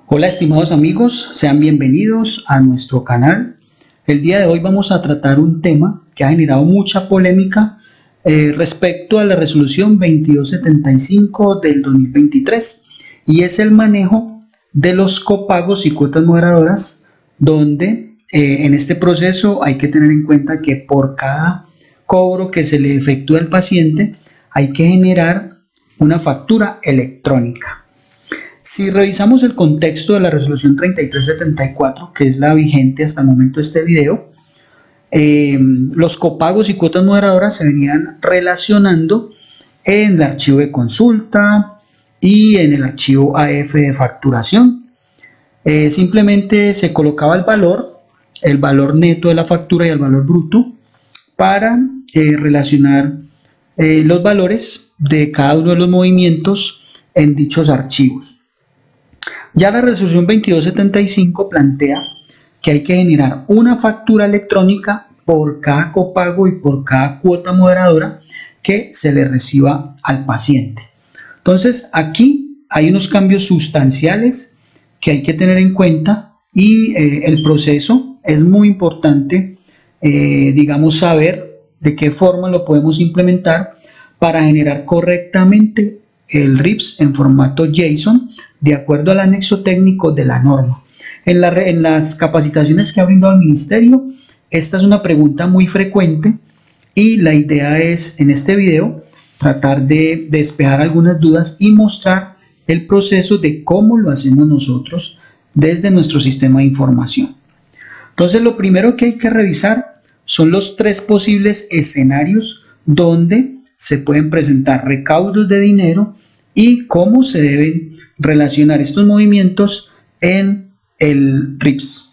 Hola estimados amigos, sean bienvenidos a nuestro canal. El día de hoy vamos a tratar un tema que ha generado mucha polémica respecto a la resolución 2275 del 2023 y es el manejo de los copagos y cuotas moderadoras, donde en este proceso hay que tener en cuenta que por cada cobro que se le efectúa al paciente hay que generar una factura electrónica. Si revisamos el contexto de la resolución 3374, que es la vigente hasta el momento de este video, los copagos y cuotas moderadoras se venían relacionando en el archivo de consulta y en el archivo AF de facturación. Simplemente se colocaba el valor neto de la factura y el valor bruto para relacionar los valores de cada uno de los movimientos en dichos archivos. Ya la resolución 2275 plantea que hay que generar una factura electrónica por cada copago y por cada cuota moderadora que se le reciba al paciente. Entonces aquí hay unos cambios sustanciales que hay que tener en cuenta y el proceso es muy importante, saber de qué forma lo podemos implementar para generar correctamente el RIPS en formato JSON de acuerdo al anexo técnico de la norma. En las capacitaciones que ha brindado el Ministerio, esta es una pregunta muy frecuente y la idea es en este video tratar de despejar algunas dudas y mostrar el proceso de cómo lo hacemos nosotros desde nuestro sistema de información. Entonces lo primero que hay que revisar son los tres posibles escenarios donde se pueden presentar recaudos de dinero y cómo se deben relacionar estos movimientos en el RIPS.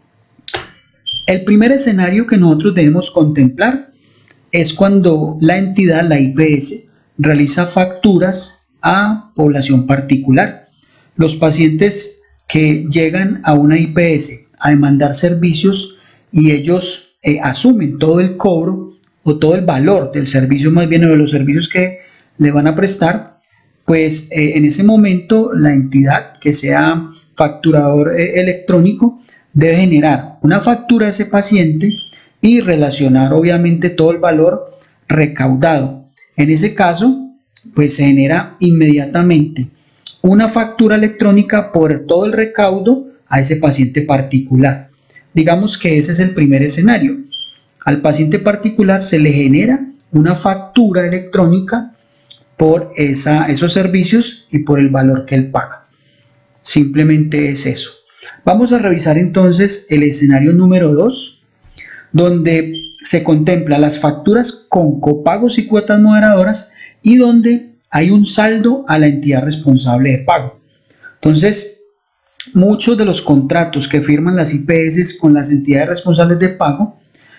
El primer escenario que nosotros debemos contemplar es cuando la entidad, la IPS, realiza facturas a población particular. Los pacientes que llegan a una IPS a demandar servicios y ellos asumen todo el cobro o todo el valor del servicio, más bien de los servicios que le van a prestar, pues en ese momento la entidad que sea facturador electrónico debe generar una factura a ese paciente y relacionar obviamente todo el valor recaudado. En ese caso, pues se genera inmediatamente una factura electrónica por todo el recaudo a ese paciente particular. Digamos que ese es el primer escenario. Al paciente particular se le genera una factura electrónica por esos servicios y por el valor que él paga. Simplemente es eso. Vamos a revisar entonces el escenario número 2, donde se contempla las facturas con copagos y cuotas moderadoras y donde hay un saldo a la entidad responsable de pago. Entonces, muchos de los contratos que firman las IPS con las entidades responsables de pago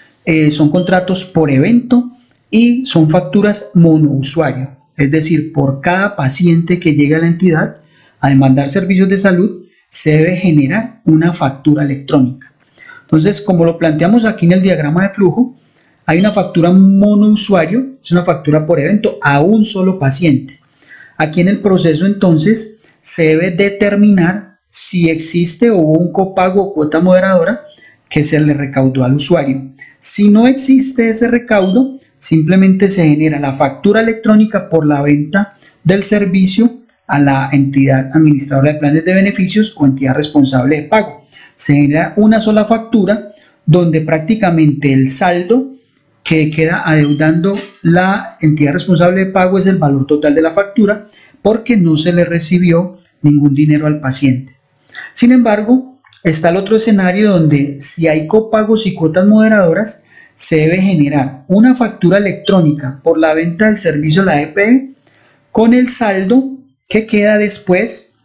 son contratos por evento y son facturas monousuario, es decir, por cada paciente que llegue a la entidad a demandar servicios de salud se debe generar una factura electrónica. Entonces, como lo planteamos aquí en el diagrama de flujo, hay una factura monousuario, es una factura por evento a un solo paciente. Aquí en el proceso entonces se debe determinar si existe o hubo un copago o cuota moderadora que se le recaudó al usuario. Si no existe ese recaudo, simplemente se genera la factura electrónica por la venta del servicio a la entidad administradora de planes de beneficios o entidad responsable de pago. Se genera una sola factura donde prácticamente el saldo que queda adeudando la entidad responsable de pago es el valor total de la factura porque no se le recibió ningún dinero al paciente. Sin embargo, está el otro escenario donde si hay copagos y cuotas moderadoras, se debe generar una factura electrónica por la venta del servicio a la EPE con el saldo que queda después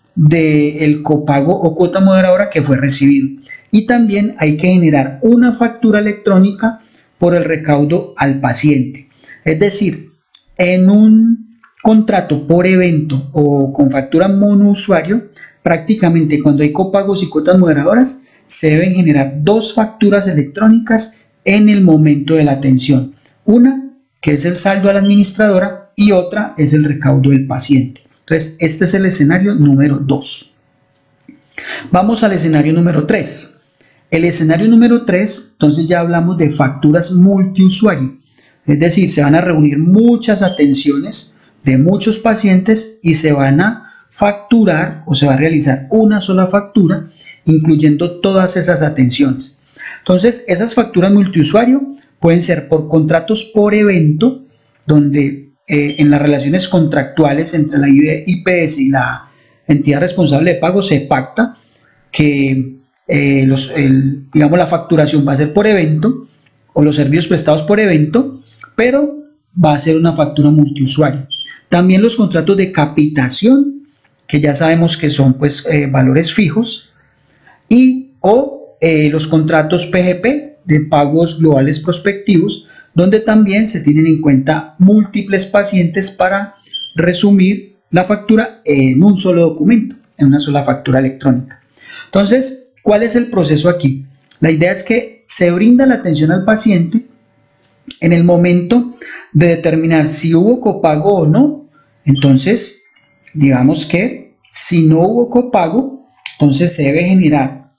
del copago o cuota moderadora que fue recibido. Y también hay que generar una factura electrónica por el recaudo al paciente. Es decir, en un contrato por evento o con factura monousuario, prácticamente cuando hay copagos y cuotas moderadoras, se deben generar dos facturas electrónicas en el momento de la atención. Una que es el saldo a la administradora y otra es el recaudo del paciente. Entonces, este es el escenario número 2. Vamos al escenario número 3. El escenario número 3, entonces ya hablamos de facturas multiusuario. Es decir, se van a reunir muchas atenciones de muchos pacientes y se van a facturar o se va a realizar una sola factura, incluyendo todas esas atenciones. Entonces, esas facturas multiusuario pueden ser por contratos por evento, donde en las relaciones contractuales entre la IPS y la entidad responsable de pago se pacta que digamos, la facturación va a ser por evento o los servicios prestados por evento, pero va a ser una factura multiusuario. También los contratos de capitación, que ya sabemos que son pues valores fijos, y los contratos PGP de pagos globales prospectivos, donde también se tienen en cuenta múltiples pacientes para resumir la factura en un solo documento, en una sola factura electrónica. Entonces, ¿cuál es el proceso aquí? La idea es que se brinda la atención al paciente en el momento de determinar si hubo copago o no. Entonces, digamos que si no hubo copago, entonces se debe generar,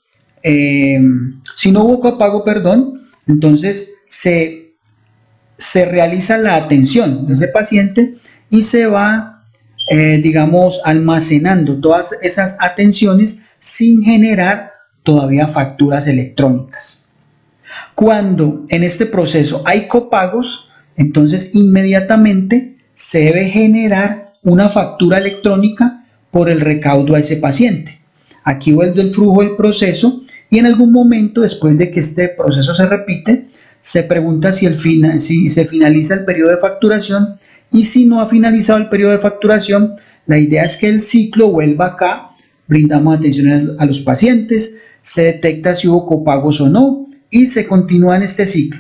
si no hubo copago, perdón, entonces se realiza la atención de ese paciente y se va, digamos, almacenando todas esas atenciones sin generar todavía facturas electrónicas. Cuando en este proceso hay copagos, entonces inmediatamente se debe generar una factura electrónica por el recaudo a ese paciente. Aquí vuelve el flujo del proceso y en algún momento, después de que este proceso se repite, se pregunta si se finaliza el periodo de facturación, y si no ha finalizado el periodo de facturación, la idea es que el ciclo vuelva acá, brindamos atención a los pacientes, se detecta si hubo copagos o no y se continúa en este ciclo,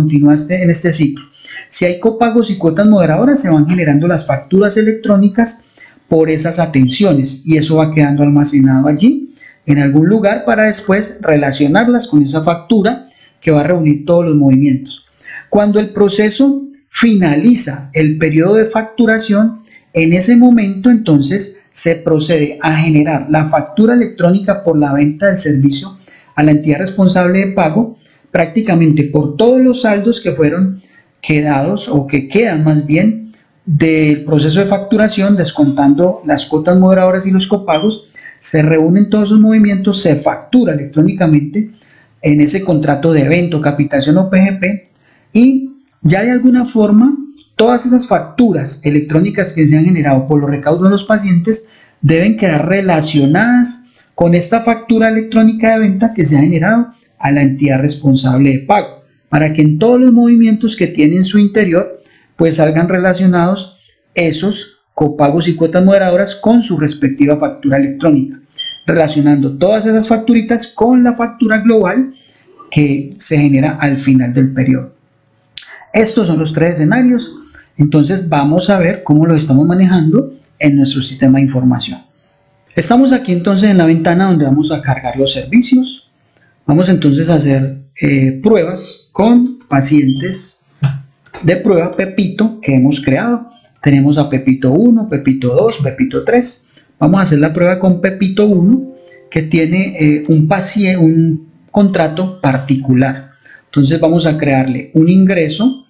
Si hay copagos y cuotas moderadoras, se van generando las facturas electrónicas por esas atenciones y eso va quedando almacenado allí en algún lugar para después relacionarlas con esa factura que va a reunir todos los movimientos. Cuando el proceso finaliza el periodo de facturación, en ese momento entonces se procede a generar la factura electrónica por la venta del servicio a la entidad responsable de pago, prácticamente por todos los saldos que fueron quedados o que quedan más bien del proceso de facturación, descontando las cuotas moderadoras y los copagos. Se reúnen todos esos movimientos, se factura electrónicamente en ese contrato de evento, capitación o PGP, y ya de alguna forma todas esas facturas electrónicas que se han generado por los recaudos de los pacientes deben quedar relacionadas con esta factura electrónica de venta que se ha generado a la entidad responsable de pago, para que en todos los movimientos que tiene en su interior pues salgan relacionados esos copagos y cuotas moderadoras con su respectiva factura electrónica, relacionando todas esas facturitas con la factura global que se genera al final del periodo. Estos son los 3 escenarios, entonces vamos a ver cómo lo estamos manejando en nuestro sistema de información. Estamos aquí entonces en la ventana donde vamos a cargar los servicios. Vamos entonces a hacer pruebas con pacientes de prueba Pepito que hemos creado. Tenemos a Pepito 1, Pepito 2, Pepito 3. Vamos a hacer la prueba con Pepito 1 que tiene un contrato particular. Entonces vamos a crearle un ingreso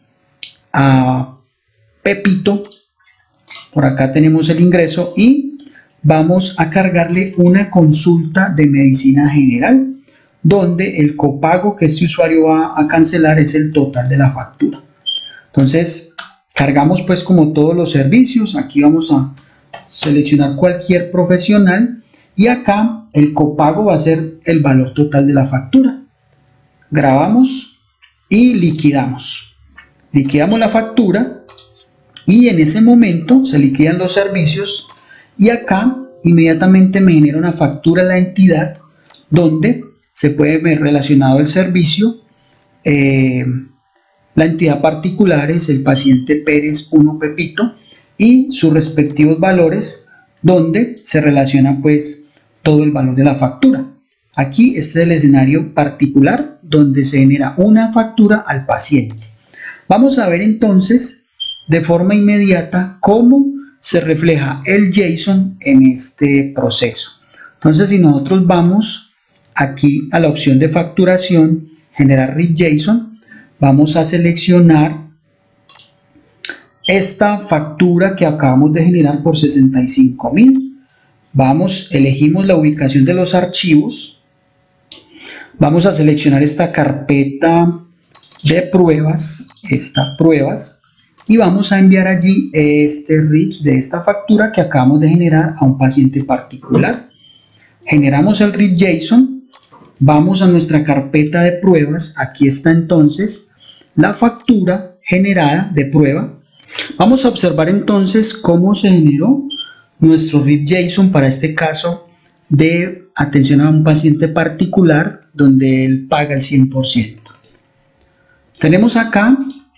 a Pepito. Por acá tenemos el ingreso y vamos a cargarle una consulta de medicina general, donde el copago que este usuario va a cancelar es el total de la factura. Entonces cargamos pues como todos los servicios. Aquí vamos a seleccionar cualquier profesional y acá el copago va a ser el valor total de la factura. Grabamos y liquidamos. Liquidamos la factura y en ese momento se liquidan los servicios y acá inmediatamente me genera una factura a la entidad donde se puede ver relacionado el servicio. La entidad particular es el paciente Pérez 1 Pepito y sus respectivos valores, donde se relaciona pues todo el valor de la factura. Aquí este es el escenario particular donde se genera una factura al paciente. Vamos a ver entonces de forma inmediata cómo se refleja el JSON en este proceso. Entonces, si nosotros vamos aquí a la opción de facturación, generar RIP JSON, vamos a seleccionar esta factura que acabamos de generar por 65.000. Elegimos la ubicación de los archivos. Vamos a seleccionar esta carpeta de pruebas, y vamos a enviar allí este RIP de esta factura que acabamos de generar a un paciente particular. Generamos el RIP JSON, vamos a nuestra carpeta de pruebas, aquí está entonces la factura generada de prueba. Vamos a observar entonces cómo se generó nuestro RIP JSON para este caso de atención a un paciente particular donde él paga el 100%. Tenemos acá,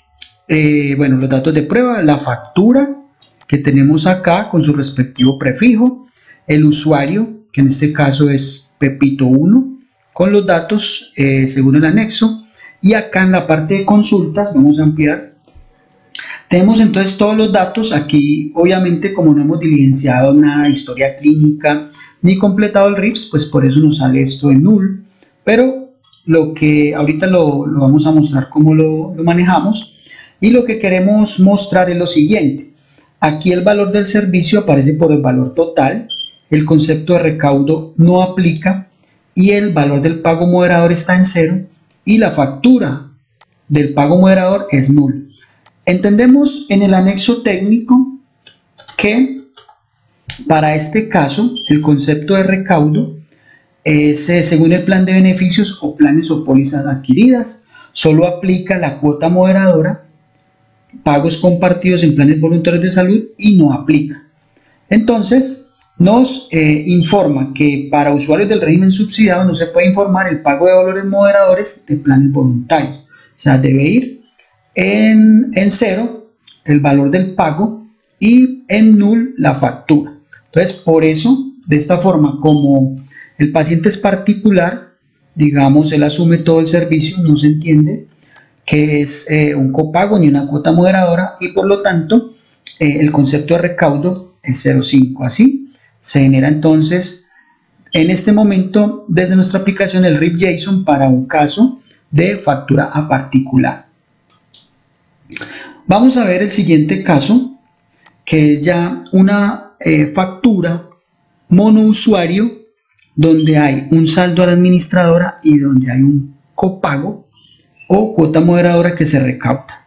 los datos de prueba, la factura que tenemos acá con su respectivo prefijo, el usuario, que en este caso es Pepito1, con los datos según el anexo, y acá en la parte de consultas, vamos a ampliar, tenemos entonces todos los datos. Aquí obviamente como no hemos diligenciado nada de historia clínica ni completado el RIPS, pues por eso nos sale esto en null, pero lo que ahorita lo vamos a mostrar cómo lo manejamos, y lo que queremos mostrar es lo siguiente. Aquí el valor del servicio aparece por el valor total, el concepto de recaudo no aplica y el valor del pago moderador está en 0 y la factura del pago moderador es null. Entendemos en el anexo técnico que para este caso el concepto de recaudo es según el plan de beneficios o planes o pólizas adquiridas, solo aplica la cuota moderadora, pagos compartidos en planes voluntarios de salud y no aplica. Entonces nos informa que para usuarios del régimen subsidiado no se puede informar el pago de valores moderadores de planes voluntarios, o sea, debe ir en 0 el valor del pago y en null la factura. Entonces, por eso, de esta forma, como el paciente es particular, digamos, él asume todo el servicio, no se entiende que es un copago ni una cuota moderadora, y por lo tanto el concepto de recaudo es 0,5. Así se genera entonces en este momento desde nuestra aplicación el RIP JSON para un caso de factura a particular. Vamos a ver el siguiente caso, que es ya una factura monousuario donde hay un saldo a la administradora y donde hay un copago o cuota moderadora que se recauda.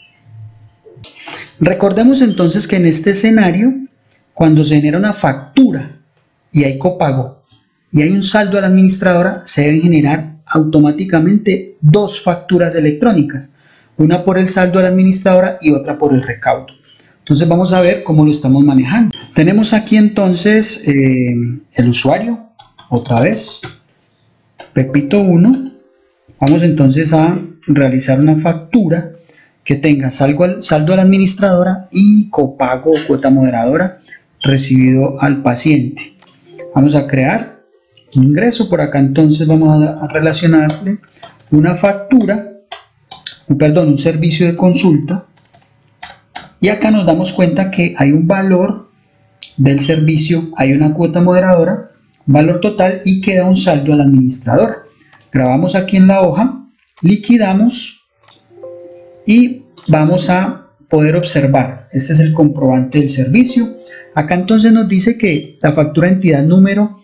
Recordemos entonces que en este escenario, cuando se genera una factura y hay copago y hay un saldo a la administradora, se deben generar automáticamente dos facturas electrónicas, una por el saldo a la administradora y otra por el recaudo. Entonces vamos a ver cómo lo estamos manejando. Tenemos aquí entonces el usuario, otra vez, Pepito1. Vamos entonces a realizar una factura que tenga saldo a la administradora y copago o cuota moderadora recibido al paciente. Vamos a crear un ingreso. Por acá entonces vamos a relacionarle una factura, un servicio de consulta, y acá nos damos cuenta que hay un valor del servicio, hay una cuota moderadora, valor total y queda un saldo al administrador. Grabamos aquí en la hoja, liquidamos y vamos a poder observar. Este es el comprobante del servicio. Acá entonces nos dice que la factura entidad número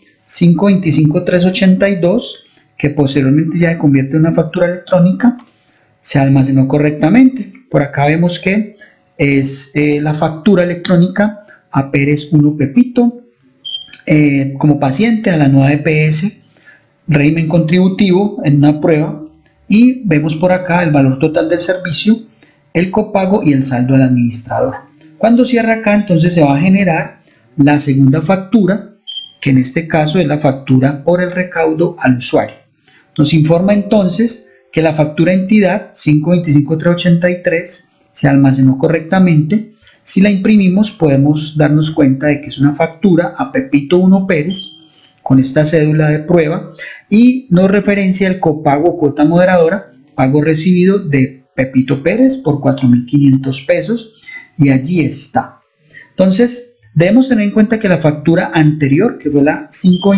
525382, que posteriormente ya se convierte en una factura electrónica, se almacenó correctamente. Por acá vemos que es la factura electrónica a Pérez 1 Pepito como paciente a la nueva EPS régimen contributivo en una prueba, y vemos por acá el valor total del servicio, el copago y el saldo al administrador. Cuando cierra acá, entonces se va a generar la segunda factura, que en este caso es la factura por el recaudo al usuario. Nos informa entonces que la factura entidad 525383 se almacenó correctamente. Si la imprimimos podemos darnos cuenta de que es una factura a Pepito 1 Pérez con esta cédula de prueba y nos referencia el copago o cuota moderadora, pago recibido de Pepito Pérez por 4.500 pesos, y allí está. Entonces Debemos tener en cuenta que la factura anterior, que fue la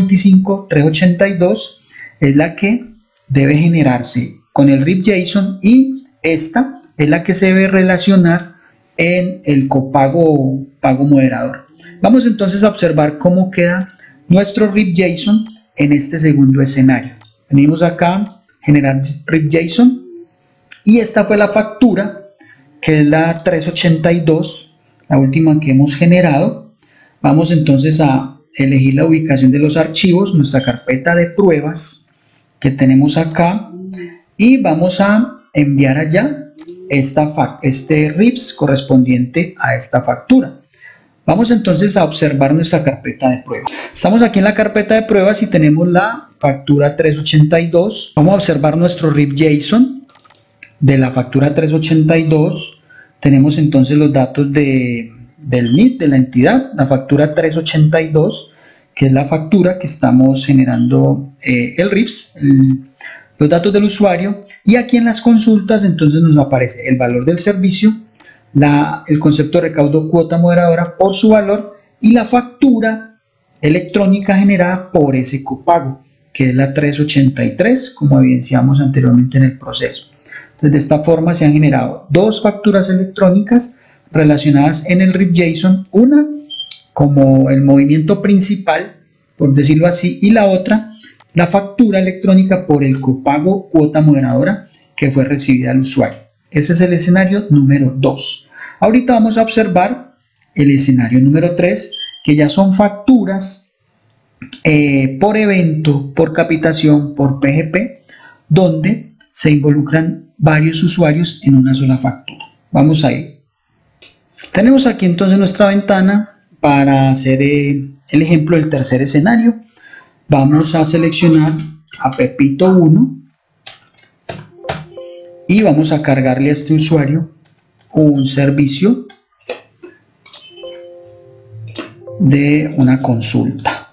525.382, es la que debe generarse con el RIP JSON, y esta es la que se debe relacionar en el copago pago moderador. Vamos entonces a observar cómo queda nuestro RIP JSON en este segundo escenario. Venimos acá, generar RIP JSON, y esta fue la factura, que es la 382, la última que hemos generado. Vamos entonces a elegir la ubicación de los archivos, nuestra carpeta de pruebas que tenemos acá, y vamos a enviar allá este RIPS correspondiente a esta factura. Vamos entonces a observar nuestra carpeta de pruebas. Estamos aquí en la carpeta de pruebas y tenemos la factura 382. Vamos a observar nuestro RIP JSON de la factura 382. Tenemos entonces los datos del NID de la entidad, la factura 382, que es la factura que estamos generando el RIPS, los datos del usuario, y aquí en las consultas entonces nos aparece el valor del servicio, el concepto de recaudo cuota moderadora por su valor y la factura electrónica generada por ese copago, que es la 383, como evidenciamos anteriormente en el proceso. Entonces, de esta forma se han generado dos facturas electrónicas relacionadas en el RIP JSON, una como el movimiento principal, por decirlo así, y la otra, la factura electrónica por el copago cuota moderadora que fue recibida al usuario. Ese es el escenario número 2. Ahorita vamos a observar el escenario número 3, que ya son facturas por evento, por capitación, por PGP, donde se involucran varios usuarios en una sola factura. Vamos a ir. Tenemos aquí entonces nuestra ventana para hacer el ejemplo del tercer escenario. Vamos a seleccionar a Pepito 1 y vamos a cargarle a este usuario un servicio de una consulta.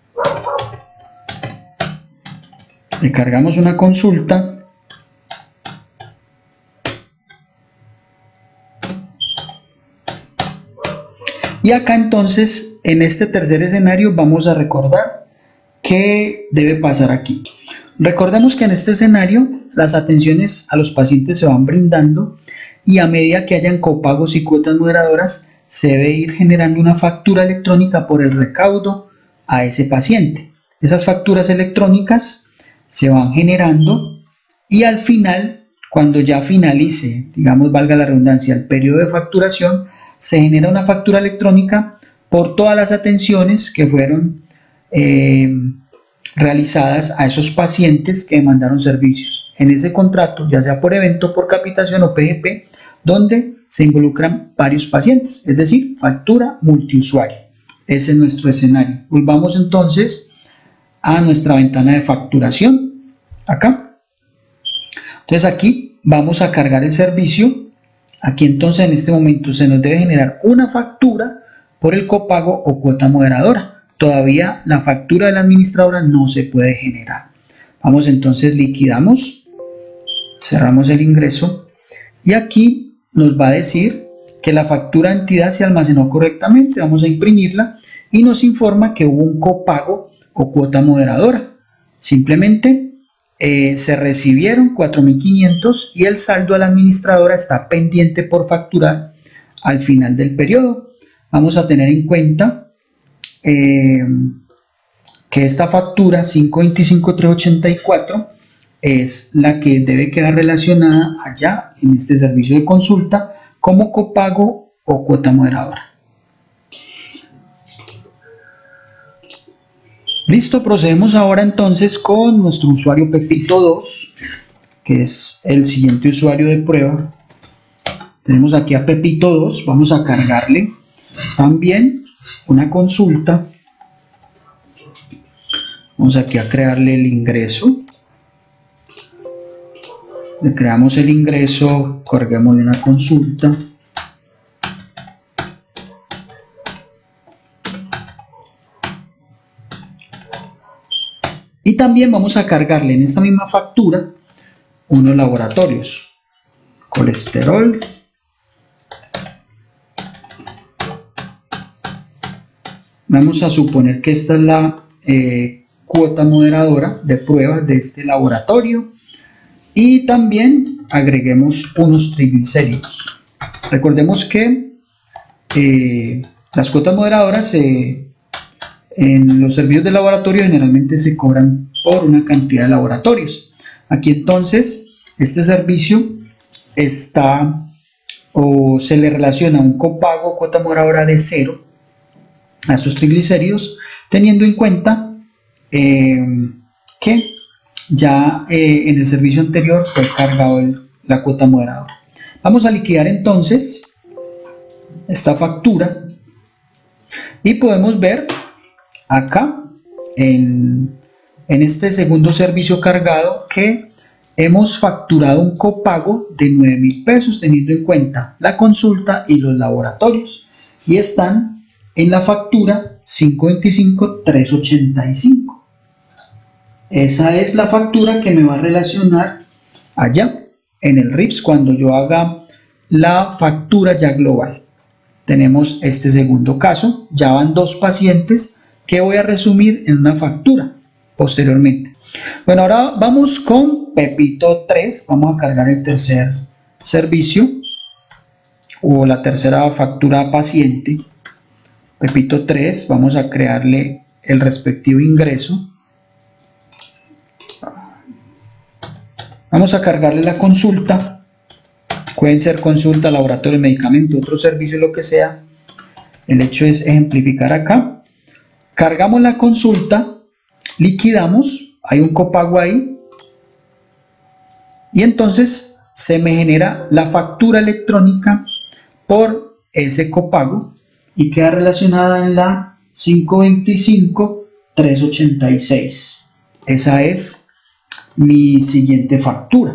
Le cargamos una consulta y acá entonces en este tercer escenario vamos a recordar qué debe pasar aquí. Recordemos que en este escenario las atenciones a los pacientes se van brindando y a medida que hayan copagos y cuotas moderadoras se debe ir generando una factura electrónica por el recaudo a ese paciente. Esas facturas electrónicas se van generando y al final, cuando ya finalice, digamos, valga la redundancia, el periodo de facturación, se genera una factura electrónica por todas las atenciones que fueron realizadas a esos pacientes que demandaron servicios en ese contrato, ya sea por evento, por capitación o PGP, donde se involucran varios pacientes, es decir, factura multiusuario. Ese es nuestro escenario. Volvamos entonces a nuestra ventana de facturación, acá. Entonces aquí vamos a cargar el servicio. Aquí entonces en este momento se nos debe generar una factura por el copago o cuota moderadora. Todavía la factura de la administradora no se puede generar. Vamos entonces, liquidamos, cerramos el ingreso y aquí nos va a decir que la factura de entidad se almacenó correctamente. Vamos a imprimirla y nos informa que hubo un copago o cuota moderadora. Simplemente se recibieron 4.500 y el saldo a la administradora está pendiente por facturar al final del periodo. Vamos a tener en cuenta que esta factura 525.384 es la que debe quedar relacionada allá en este servicio de consulta como copago o cuota moderadora. Listo, procedemos ahora entonces con nuestro usuario Pepito 2, que es el siguiente usuario de prueba. Tenemos aquí a Pepito 2, vamos a cargarle también una consulta. Vamos aquí a crearle el ingreso. Le creamos el ingreso, carguémosle una consulta. Y también vamos a cargarle en esta misma factura unos laboratorios. Colesterol, Vamos a suponer que esta es la cuota moderadora de pruebas de este laboratorio y también agreguemos unos triglicéridos. Recordemos que las cuotas moderadoras en los servicios de laboratorio generalmente se cobran por una cantidad de laboratorios. Aquí entonces este servicio está o se le relaciona un copago cuota moderadora de 0 a estos triglicéridos, teniendo en cuenta que ya en el servicio anterior fue cargado la cuota moderadora. Vamos a liquidar entonces esta factura y podemos ver acá en este segundo servicio cargado que hemos facturado un copago de 9.000 pesos teniendo en cuenta la consulta y los laboratorios y están en la factura 525.385. Esa es la factura que me va a relacionar allá en el RIPS cuando yo haga la factura ya global. Tenemos este segundo caso, ya van 2 pacientes que voy a resumir en una factura posteriormente. Bueno, ahora vamos con Pepito 3, vamos a cargar el tercer servicio o la tercera factura a paciente. Pepito 3, vamos a crearle el respectivo ingreso. Vamos a cargarle la consulta, pueden ser consulta, laboratorio, medicamento, otro servicio, lo que sea. El hecho es ejemplificar acá. Cargamos la consulta, liquidamos, hay un copago ahí. Y entonces se me genera la factura electrónica por ese copago y queda relacionada en la 525.386. Esa es mi siguiente factura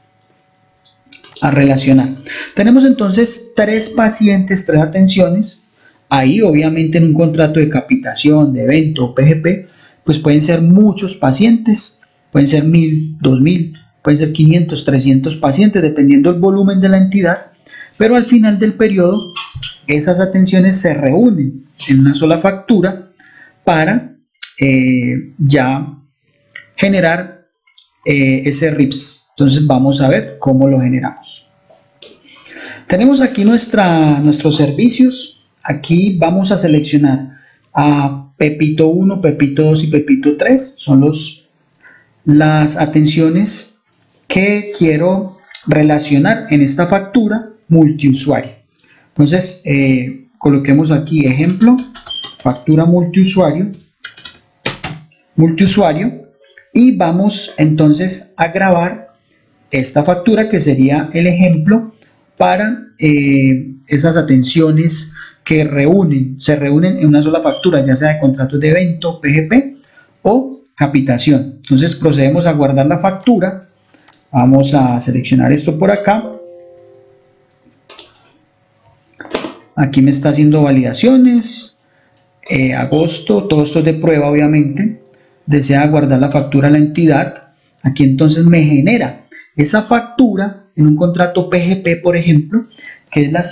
a relacionar. Tenemos entonces 3 pacientes, 3 atenciones. Ahí obviamente en un contrato de capitación, de evento o PGP, pues pueden ser muchos pacientes, pueden ser 1.000, 2.000, pueden ser 500, 300 pacientes, dependiendo del volumen de la entidad, pero al final del periodo esas atenciones se reúnen en una sola factura para ya generar ese RIPS. Entonces vamos a ver cómo lo generamos. Tenemos aquí nuestros servicios. Aquí vamos a seleccionar a Pepito 1, Pepito 2 y Pepito 3. Son las atenciones que quiero relacionar en esta factura multiusuario. Entonces coloquemos aquí ejemplo, factura multiusuario, y vamos entonces a grabar esta factura que sería el ejemplo para esas atenciones que se reúnen en una sola factura, ya sea de contratos de evento, PGP o capitación. Entonces procedemos a guardar la factura. Vamos a seleccionar esto por acá. Aquí me está haciendo validaciones. Agosto, todo esto es de prueba obviamente. Desea guardar la factura a la entidad. Aquí entonces me genera esa factura en un contrato PGP, por ejemplo, que es la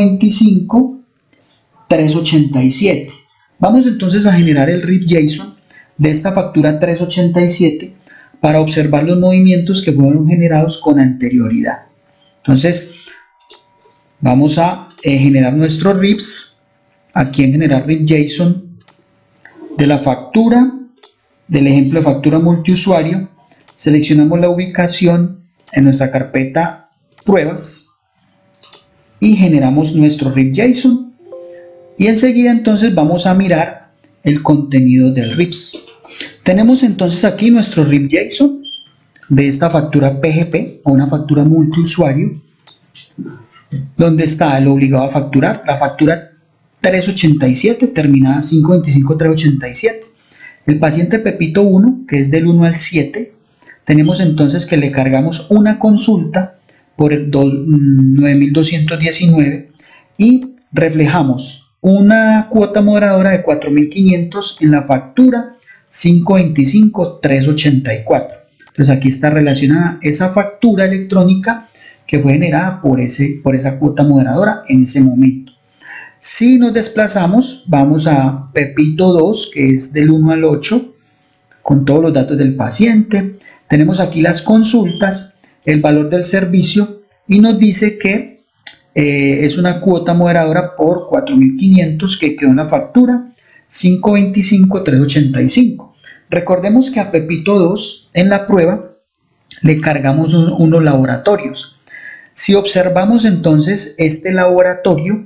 525.387. Vamos entonces a generar el RIP JSON de esta factura 387 para observar los movimientos que fueron generados con anterioridad. Entonces vamos a generar nuestros RIPs. Aquí en generar RIP JSON de la factura, del ejemplo de factura multiusuario, seleccionamos la ubicación en nuestra carpeta pruebas y generamos nuestro RIP JSON y enseguida entonces vamos a mirar el contenido del RIPS. Tenemos entonces aquí nuestro RIP JSON de esta factura PGP o una factura multiusuario, donde está el obligado a facturar, la factura 387 terminada 525.387. El paciente Pepito 1, que es del 1 al 7, tenemos entonces que le cargamos una consulta por el 9.219 y reflejamos una cuota moderadora de 4.500 en la factura 525.384. Entonces aquí está relacionada esa factura electrónica que fue generada por esa cuota moderadora en ese momento. Si nos desplazamos, vamos a Pepito 2, que es del 1 al 8, con todos los datos del paciente. Tenemos aquí las consultas, el valor del servicio, y nos dice que es una cuota moderadora por 4.500 que quedó en la factura, 525,385. Recordemos que a Pepito 2 en la prueba le cargamos unos laboratorios. Si observamos entonces este laboratorio,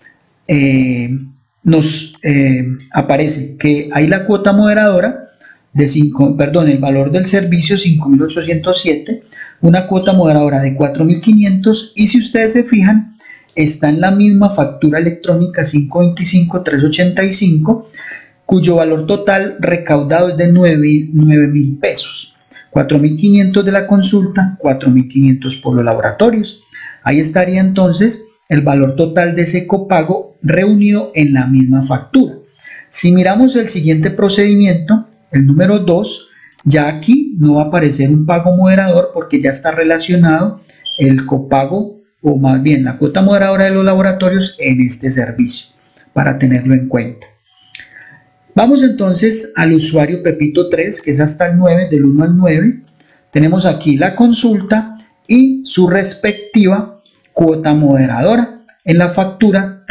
nos aparece que hay la cuota moderadora de el valor del servicio 5.807, una cuota moderadora de 4.500, y si ustedes se fijan, está en la misma factura electrónica 525,385, cuyo valor total recaudado es de 9.000 pesos. 4.500 de la consulta, 4.500 por los laboratorios. Ahí estaría entonces el valor total de ese copago reunido en la misma factura. Si miramos el siguiente procedimiento, el número 2, ya aquí no va a aparecer un pago moderador porque ya está relacionado el copago, o más bien la cuota moderadora de los laboratorios en este servicio, para tenerlo en cuenta. Vamos entonces al usuario Pepito 3, que es hasta el 9, del 1 al 9. Tenemos aquí la consulta y su respectiva cuota moderadora en la factura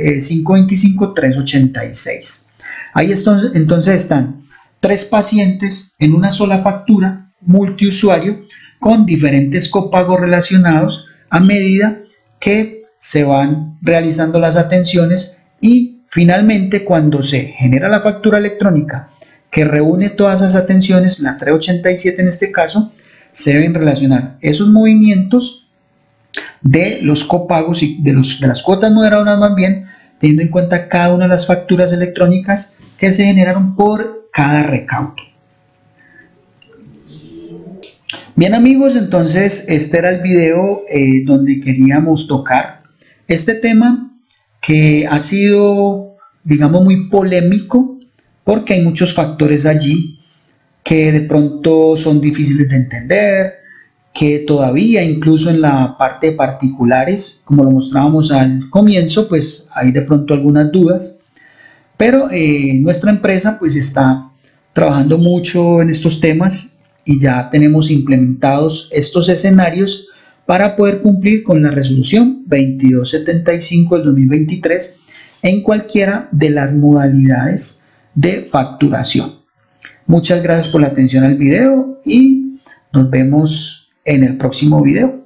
525,386. Ahí entonces están 3 pacientes en una sola factura multiusuario con diferentes copagos relacionados a medida que se van realizando las atenciones, y finalmente cuando se genera la factura electrónica que reúne todas esas atenciones, la 387 en este caso, se deben relacionar esos movimientos de los copagos y de las cuotas moderadoras, más bien teniendo en cuenta cada una de las facturas electrónicas que se generaron por cada recaudo. Bien amigos, entonces este era el video donde queríamos tocar este tema, que ha sido, digamos, muy polémico porque hay muchos factores allí que de pronto son difíciles de entender, que todavía incluso en la parte de particulares, como lo mostrábamos al comienzo, pues hay de pronto algunas dudas, pero nuestra empresa pues está trabajando mucho en estos temas y ya tenemos implementados estos escenarios para poder cumplir con la resolución 2275 del 2023 en cualquiera de las modalidades de facturación. Muchas gracias por la atención al video y nos vemos en el próximo video.